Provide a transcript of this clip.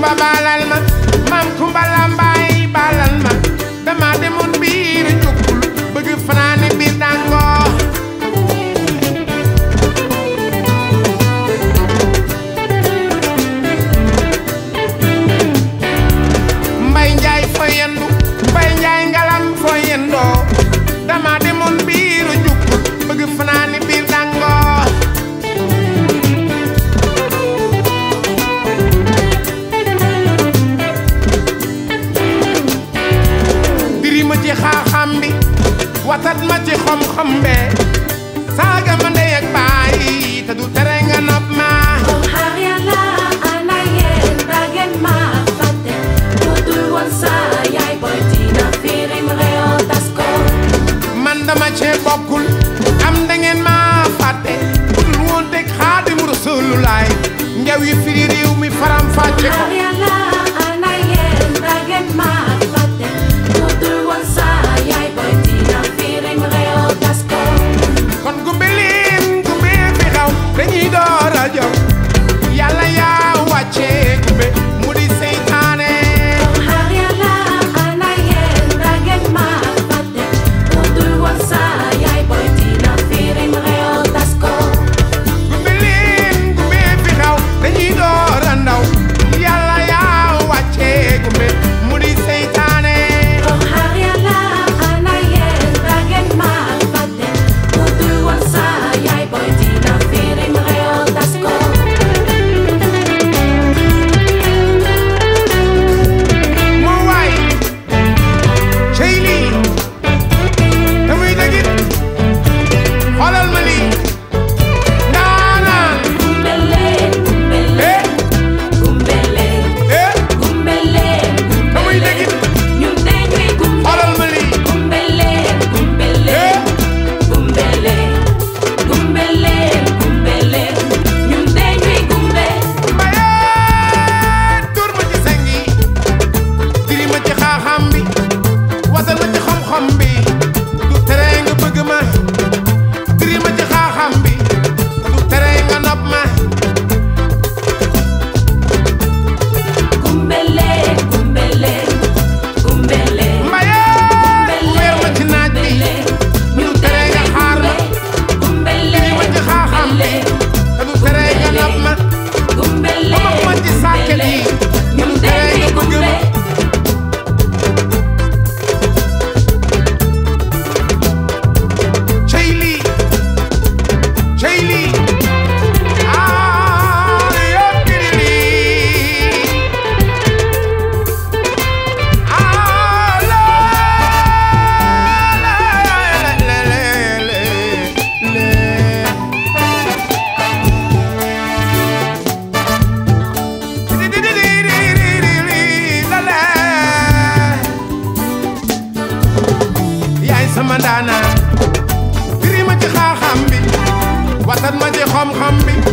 Kumba balal ma maam Kumba Lambaay balal ma dama demoon biir jukkul bëgg fanaane biir dango Mbay Njaay fo yendu Mbay Njaay ngalam fo yendoo dama demoon biir jukkul bëgg fanaane biir dango ma ci xaaxam bi watat ma ci xom-xom be saaga ma ndey ak baay te du tere nga nopp ma xaar yàlla ana yéen da ngeen ma fàtte budul woon sa yaay boy dina firim réew tas ko man dama cee bokkul am da ngeen ma fàtte budul woon teg Xaadimu Rasuulullaay njaw yi firi réew mi faram fàcce ko dañuy door a jóg yàlla yaa wàcce gumbe mu di seytaane xaar yàlla ana yéen da ngeen ma fàtte budul woon sa yaay boy dina firim réew tas ko gumbe fi xaw dañuy door a ndaw yàlla yaa wàcce gumbe mu di seytaane xaar yàlla ana yéen da ngeen ma fàtte budul woon sa yaay boy dina firim réew tas ko moo waay cey lii te muy dëggit xoolal ma lii ndaanaan Gumbeleen gumbeleen gumbeleen gumbeleen te muy dëggit ñun dañuy gumbe xoolal ma lii gumbeleen gumbeleen gumbeleen gumbeleen gumbeleen ñun dañuy gumbe mbaye tur ma ci sengi diri ma ci xaaxam bi wasal ma ci xam-xam bi du tere nga bëgg ma diri ma ci xaaxam bi du tere nga nopp ma gumbeleen gumbeleen gumbeleen mbaye weer ma ci naaj bi du tere nga xaar ma diri ma ci xaaxam bi te du tere nga nopp ma ba ma ci sàkket yi du tere nga bëgg ma cey lii yokkiri lii yaay sama daana diri ma ci xaaxam bi watat ma ci xam-xam bi